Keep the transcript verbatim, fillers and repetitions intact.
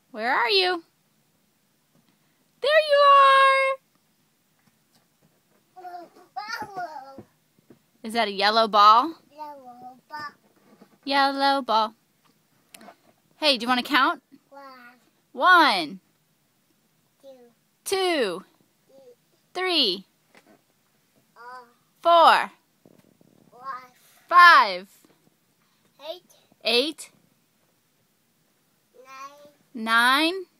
Where are you? There you are! Is that a yellow ball? Yellow ball. Yellow ball. Hey, do you want to count? One. One. Two. Two. Three. Uh, Four. five. Five. Eight. Eight. Nine. Nine.